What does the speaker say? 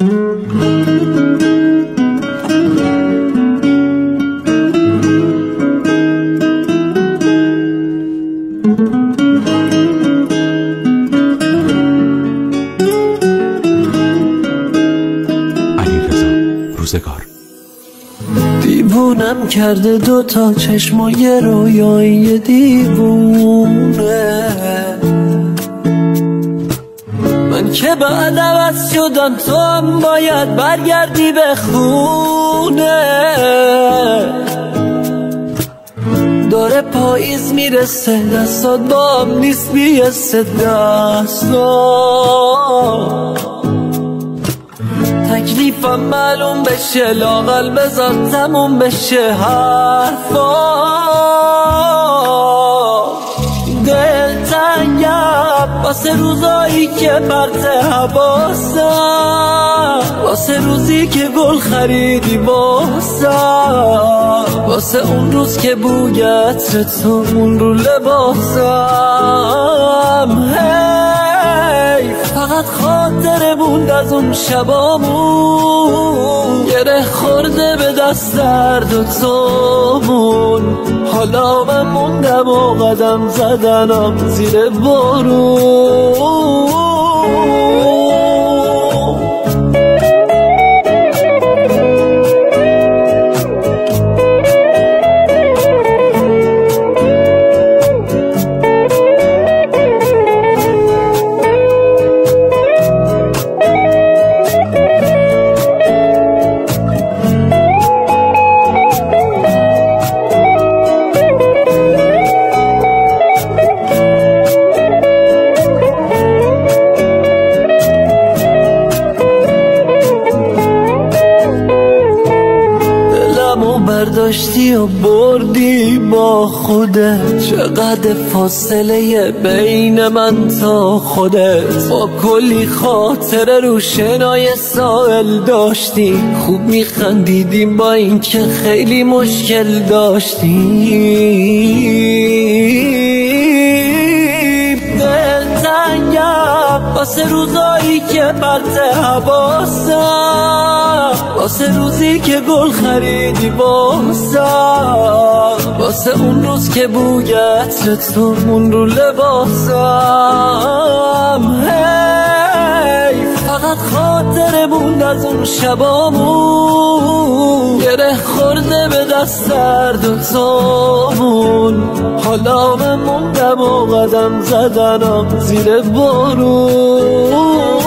دیوونم کرده دوتا چشم و یه رویای دیوونه. من که بعد عوض شدم تو هم باید برگردی به خونه. داره پاییز میرسه دستات با هم نیست بیسته دستا. تکلیفم معلوم بشه لااقل بذار تموم بشه حرفا. دلتنگم واسه روزایی که پرت حواسم، واسه روزی که گل خریدی واسم، واسه اون روز که بوی عطر تو مون رو لباسم. فقط خاطره موند از اون شبامون، گره خورده به دست درد و تومون. حالا من موندم و قدم زدنم زیر بارون. برداشتی و بردی با خودت، چقدر فاصله بین من تا خودت. با کلی خاطره رو شنای ساحل داشتی، خوب میخندیدیم با این که خیلی مشکل داشتیم. دلتنگم واسه روزایی که پرت حواسم، واسه روزی که گل خریدی واسم، واسه اون روز که بوی عطر تو مون رو لباسم. فقط خاطره موند از اون شبامون، گره خورده به دست درد و تومون. حالا من موندم و قدم زدنم زیر بارون.